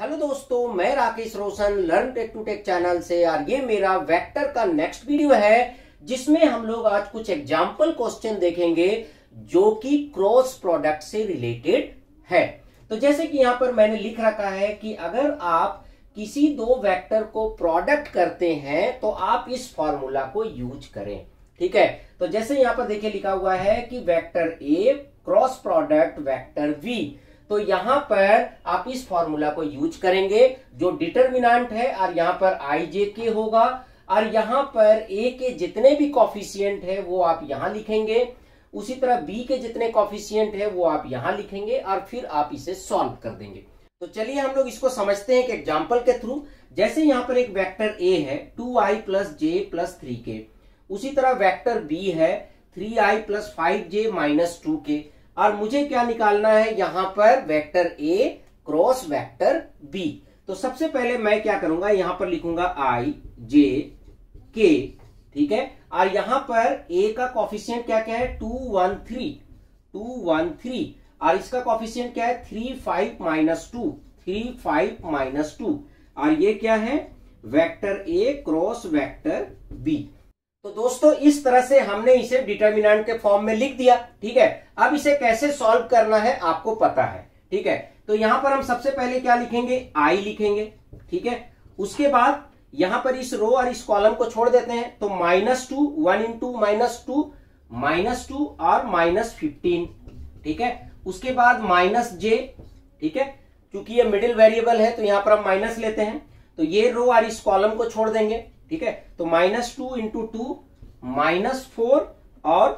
Hello दोस्तों, मैं Rakesh Roshan learn tech to tech channel से। और ये मेरा वेक्टर का नेक्स्ट वीडियो है जिसमें हम लोग आज कुछ एग्जाम्पल क्वेश्चन देखेंगे जो कि क्रॉस प्रोडक्ट से रिलेटेड है। तो जैसे कि यहां पर मैंने लिख रखा है कि अगर आप किसी दो वेक्टर को प्रोडक्ट करते हैं तो आप इस फॉर्मूला को यूज करें। ठीक है, तो जैसे यहां पर देखिए लिखा हुआ है कि vector A cross product vector V, तो यहां पर आप इस फॉर्मूला को यूज करेंगे जो डिटरमिनेंट है और यहां पर आई जे के होगा और यहां पर ए के जितने भी कॉफिशिएंट है वो आप यहां लिखेंगे, उसी तरह बी के जितने कॉफिशिएंट है वो आप यहां लिखेंगे और फिर आप इसे सॉल्व कर देंगे। तो चलिए हम लोग इसको समझते हैं एक एग्जाम्पल के थ्रू। जैसे यहां पर एक वेक्टर ए है 2i प्लस जे प्लस 3k, उसी तरह वेक्टर बी है 3i plus 5j minus 2k, और मुझे क्या निकालना है यहां पर vector A cross vector B. तो सबसे पहले मैं क्या करूंगा, यहां पर लिखूंगा आई जे के, ठीक है, और यहां पर ए का कॉफिशिएंट क्या क्या है 213 और इसका कॉफिशिएंट क्या है 35 माइनस 2, और ये क्या है vector A cross vector B. तो दोस्तों इस तरह से हमने इसे डिटरमिनेंट के फॉर्म में लिख दिया। ठीक है, अब इसे कैसे सॉल्व करना है आपको पता है। ठीक है, तो यहां पर हम सबसे पहले क्या लिखेंगे, आई लिखेंगे। ठीक है, उसके बाद यहां पर इस रो और इस कॉलम को छोड़ देते हैं तो -2 1 इंटू -2 और -15। ठीक है, उसके बाद माइनस जे। ठीक है, क्योंकि ये मिडिल वेरिएबल है तो यहां पर हम माइनस लेते हैं, तो ये रो और इस कॉलम को छोड़ देंगे। ठीक है, तो -2 इंटू 2 -4 और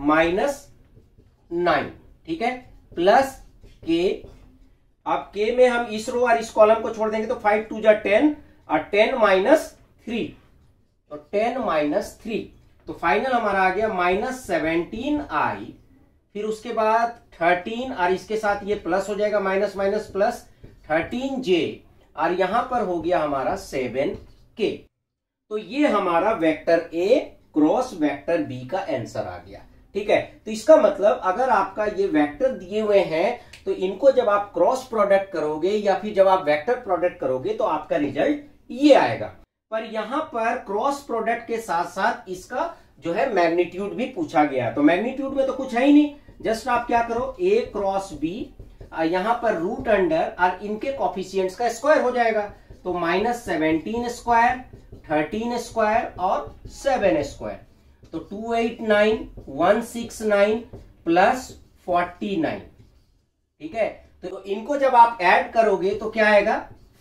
-9। ठीक है, प्लस के। अब के में हम इस रो और इस कॉलम को छोड़ देंगे तो 5 2 जा 10 और 10 माइनस 3, तो 10 माइनस 3, तो फाइनल हमारा आ गया -17i, फिर उसके बाद 13 और इसके साथ ये प्लस हो जाएगा माइनस माइनस प्लस 13j, और यहां पर हो गया हमारा 7k। तो ये हमारा vector A cross vector B का आंसर आ गया। ठीक है, तो इसका मतलब अगर आपका ये वेक्टर दिए हुए हैं तो इनको जब आप क्रॉस प्रोडक्ट करोगे या फिर जब आप वेक्टर प्रोडक्ट करोगे तो आपका रिजल्ट ये आएगा। पर यहां पर क्रॉस प्रोडक्ट के साथ साथ इसका जो है मैग्नीट्यूड भी पूछा गया, तो मैग्नीट्यूड में तो कुछ है ही नहीं, जस्ट आप क्या करो ए क्रॉस बी, यहां पर रूट अंडर और इनके कॉफिशिएंट्स का स्क्वायर हो जाएगा, तो -17 स्क्वायर 13 स्क्वायर और 7 स्क्वायर, तो 289 169 प्लस 49। ठीक है, तो इनको जब आप ऐड करोगे तो क्या आएगा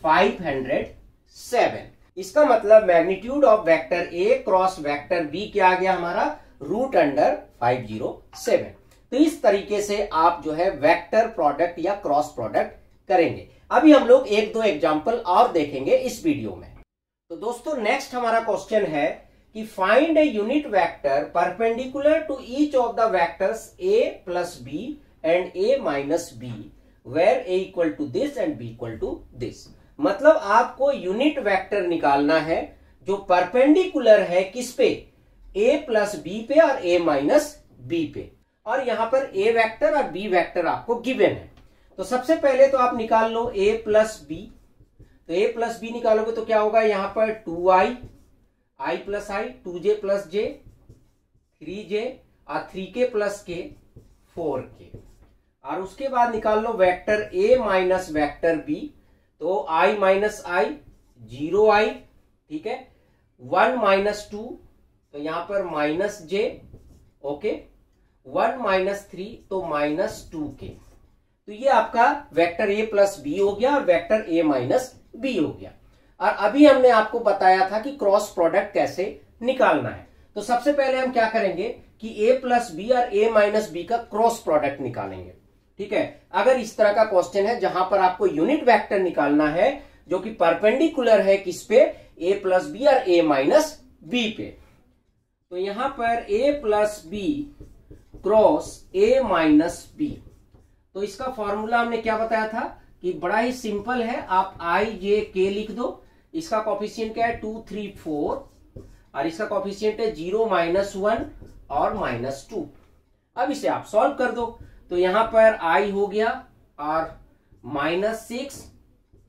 507। इसका मतलब magnitude of vector A cross vector B क्या आ गया हमारा रूट अंडर 507। तो इस तरीके से आप जो है वेक्टर प्रोडक्ट या क्रॉस प्रोडक्ट करेंगे। अभी हम लोग एक दो एग्जांपल और देखेंगे इस वीडियो में। तो दोस्तों नेक्स्ट हमारा क्वेश्चन है कि find a unit vector perpendicular to each of the vectors a plus b and a minus b where a equal to this and b equal to this. मतलब आपको यूनिट वेक्टर निकालना है जो perpendicular है किस पे, a प्लस बी पे और a माइनस बी पे, और यहां पर a वेक्टर और b वेक्टर आपको गिवन है। तो सबसे पहले तो आप निकाल लो a प्लस बी, तो a प्लस बी निकालोगे तो क्या होगा यहां पर 2i, i plus i, 2j plus j 3j और 3k प्लस k 4k, और उसके बाद निकाल लो vector a minus vector b, तो i माइनस i 0i, ठीक है, 1 माइनस 2, तो यहां पर माइनस j, ओके, 1 माइनस 3 तो माइनस 2k। तो ये आपका वेक्टर a प्लस बी हो गया और वेक्टर a माइनस बी हो गया। और अभी हमने आपको बताया था कि क्रॉस प्रोडक्ट कैसे निकालना है। तो सबसे पहले हम क्या करेंगे कि a प्लस बी और a माइनस बी का क्रॉस प्रोडक्ट निकालेंगे। ठीक है, अगर इस तरह का क्वेश्चन है जहां पर आपको यूनिट वेक्टर निकालना है जो कि परपेंडिकुलर है किस पे, a प्लस बी और a माइनस बी पे, तो यहां पर a plus b cross a minus b, तो इसका फॉर्मूला हमने क्या बताया था कि बड़ा ही सिंपल है, आप आई जे के लिख दो, इसका कॉफिशिएंट क्या है 2 3 4 और इसका कॉफिशिएंट है 0 -1 और -2। अब इसे आप सॉल्व कर दो, तो यहां पर i हो गया और -6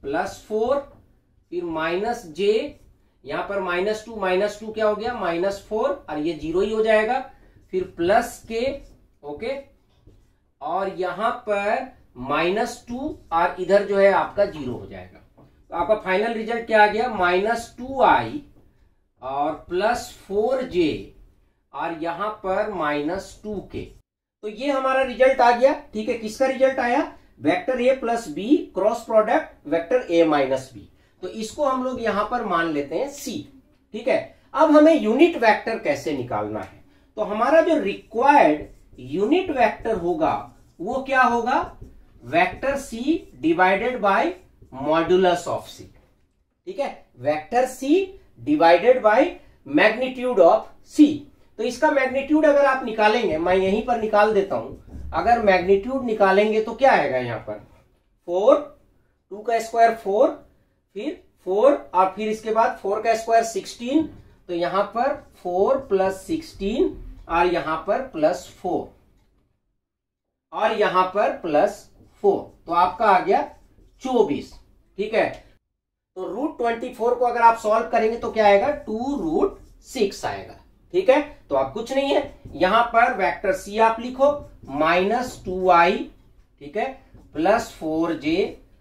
+4, फिर -j, यहां पर -2 क्या हो गया, -4, और ये 0 ही हो जाएगा, फिर +k, ओके, और यहां पर -2 और इधर जो है आपका 0 हो जाएगा। तो आपका फाइनल रिजल्ट क्या आ गया, -2i और +4j और यहां पर -2k। तो ये हमारा रिजल्ट आ गया। ठीक है, किसका रिजल्ट आया, vector a plus b cross product vector a minus b. तो इसको हम लोग यहां पर मान लेते हैं c। ठीक है, अब हमें यूनिट वेक्टर कैसे निकालना है, तो हमारा जो रिक्वायर्ड यूनिट वेक्टर होगा वो क्या होगा, vector c divided by modulus of c। ठीक है, vector c divided by magnitude of c। तो इसका मैग्नीट्यूड अगर आप निकालेंगे, मैं यहीं पर निकाल देता हूं, अगर मैग्नीट्यूड निकालेंगे तो क्या आएगा, यहां पर 4, 2 का स्क्वायर 4, फिर 4 और फिर इसके बाद 4 का स्क्वायर 16, तो यहां पर 4 + 16 और यहां पर +4 और यहां पर +4, तो आपका आ गया 24। ठीक है, तो √24 को अगर आप सॉल्व करेंगे तो क्या आएगा, 2√6 आएगा। ठीक है, तो आप कुछ नहीं है, यहां पर वेक्टर c आप लिखो -2i, ठीक है, +4j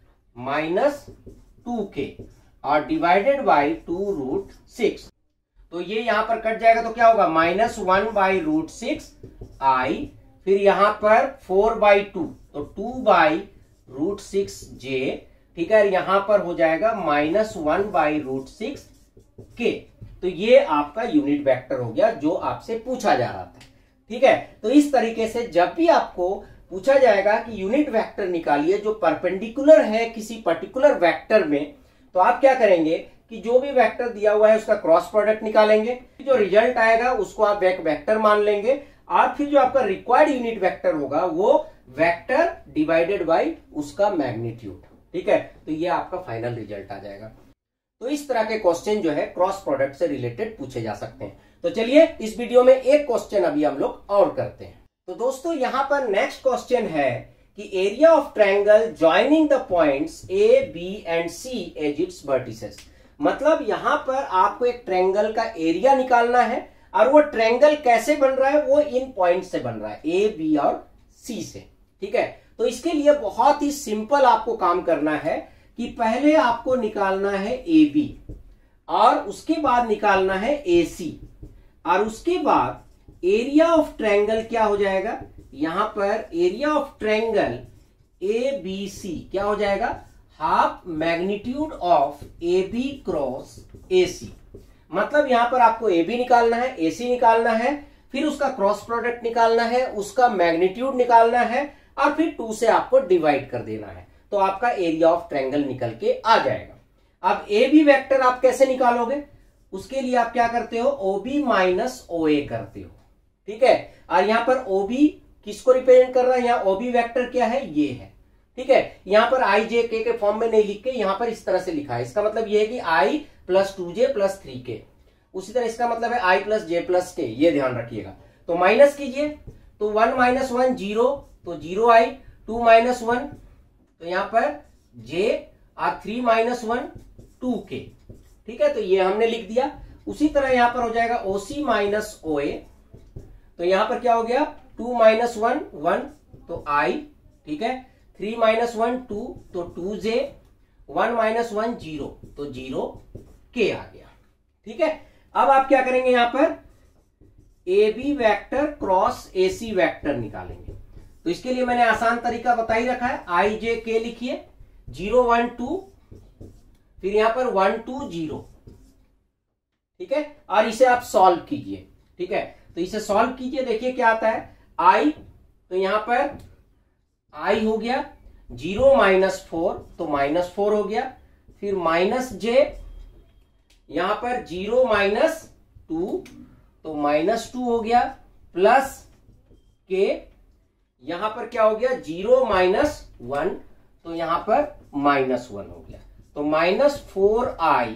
-2k और डिवाइडेड बाय 2√6। तो ये यहां पर कट जाएगा तो क्या होगा, -1/√6i, फिर यहां पर 4/2 तो 2/√6j। ठीक है, यहां पर हो जाएगा -1/√6k। तो ये आपका यूनिट वेक्टर हो गया जो आपसे पूछा जा रहा था। ठीक है, तो इस तरीके से जब भी आपको पूछा जाएगा कि यूनिट वेक्टर निकालिए जो परपेंडिकुलर है किसी पर्टिकुलर वेक्टर में, तो आप क्या करेंगे कि जो भी वेक्टर दिया हुआ है उसका क्रॉस प्रोडक्ट निकालेंगे, जो रिजल्ट आएगा उसको आप एक वेक्टर मान लेंगे, और फिर जो आपका रिक्वायर्ड यूनिट वेक्टर होगा वो वेक्टर डिवाइडेड बाय उसका मैग्नीट्यूड। ठीक है, तो ये आपका फाइनल रिजल्ट आ जाएगा। तो इस तरह के क्वेश्चन जो है क्रॉस प्रोडक्ट से रिलेटेड पूछे जा सकते हैं। तो चलिए इस वीडियो में एक क्वेश्चन अभी हम लोग और करते हैं। तो दोस्तों यहां पर नेक्स्ट क्वेश्चन है कि area of triangle joining the points A, B and C as its vertices. मतलब यहां पर आपको एक ट्रायंगल का एरिया निकालना है, और वो ट्रायंगल कैसे बन रहा है, वो इन पॉइंट से बन रहा है, ए, बी और सी से। ठीक है, तो इसके लिए बहुत ही सिंपल आपको काम करना है कि पहले आपको निकालना है ए बी और उसके बाद निकालना है ए सी, और उसके बाद एरिया ऑफ ट्रायंगल क्या हो जाएगा, यहां पर area of triangle A B C क्या हो जाएगा, half magnitude of A B cross A C. मतलब यहां पर आपको ए बी निकालना है, ए सी निकालना है, फिर उसका क्रॉस प्रोडक्ट निकालना है, उसका मैग्नीट्यूड निकालना है, और फिर 2 से आपको डिवाइड कर देना है, तो आपका एरिया ऑफ ट्रायंगल निकल के आ जाएगा। अब ए बी वेक्टर आप कैसे निकालोगे, उसके लिए आप क्या करते हो, ओ बी माइनस ओ ए करते हो। ठीक है, और यहां पर ओ बी किसको रिप्रेजेंट कर रहा है, यहां ओ बी वेक्टर क्या है, ये है। ठीक है, यहां पर आई जे के फॉर्म में नहीं लिख के यहां पर इस तरह से लिखा है, इसका मतलब ये है कि i + 2j + 3k। उसी तरह इसका मतलब है i + j + k, ये ध्यान रखिएगा। तो माइनस कीजिए, तो 1 - 1 0, तो 0i, 2 - 1 तो यहां पर j और 3 - 1 2k। ठीक है, तो ये हमने लिख दिया। उसी तरह यहां पर हो जाएगा OC माइनस OA, तो यहां पर क्या हो गया, 2 - 1 1 तो i, ठीक है, 3 - 1 2 तो 2j, 1 - 1 0 तो 0k आ गया। ठीक है, अब आप क्या करेंगे, यहां पर A B vector cross A C vector निकालेंगे। तो इसके लिए मैंने आसान तरीका बता ही रखा है, i j k लिखिए, 0 1 2, फिर यहां पर 1 2 0। ठीक है, और इसे आप सॉल्व कीजिए। ठीक है, तो इसे सॉल्व कीजिए, देखिए क्या आता है, i, तो यहां पर i हो गया 0 - 4 तो -4 हो गया, फिर -j, यहां पर 0 - 2 तो -2 हो गया, प्लस k, यहां पर क्या हो गया, 0 - 1 तो यहां पर -1 हो गया, तो -4i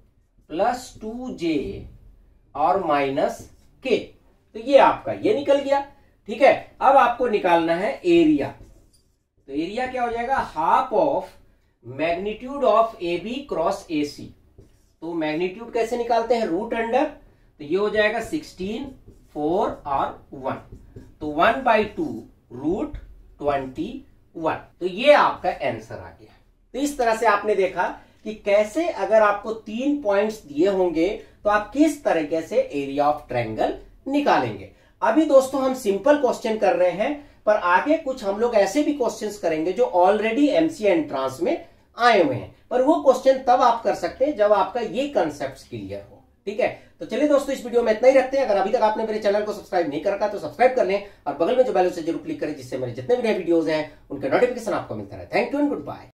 + 2j और -k, तो ये आपका ये निकल गया। ठीक है, अब आपको निकालना है एरिया। तो एरिया क्या हो जाएगा, half of magnitude of A B cross A C. तो मैग्नीट्यूड कैसे निकालते हैं, रूट अंडर, तो ये हो जाएगा 16, 4 और 1, तो 1/2 रूट 21। तो ये आपका आंसर आ गया। तो इस तरह से आपने देखा कि कैसे अगर आपको 3 पॉइंट्स दिए होंगे तो आप किस तरीके से एरिया ऑफ ट्रायंगल निकालेंगे। अभी दोस्तों हम सिंपल क्वेश्चन कर रहे हैं, पर आगे कुछ हम लोग ऐसे भी क्वेश्चंस करेंगे जो ऑलरेडी एमसीए एंट्रांस में आए हुए हैं, पर वो क्वेश्चन तब आप कर सकते हैं जब आपका ये कंसेप्ट क्लियर हो। ठीक है, तो चलिए दोस्तों इस वीडियो में इतना ही रखते हैं। अगर अभी तक आपने मेरे चैनल को सब्सक्राइब नहीं कर रखा तो सब्सक्राइब कर लें और बगल में जो बेल से जरूर क्लिक करें, जिससे मेरे जितने भी नए वीडियोस हैं उनके नोटिफिकेशन आपको मिलता रहे। Thank you and good bye.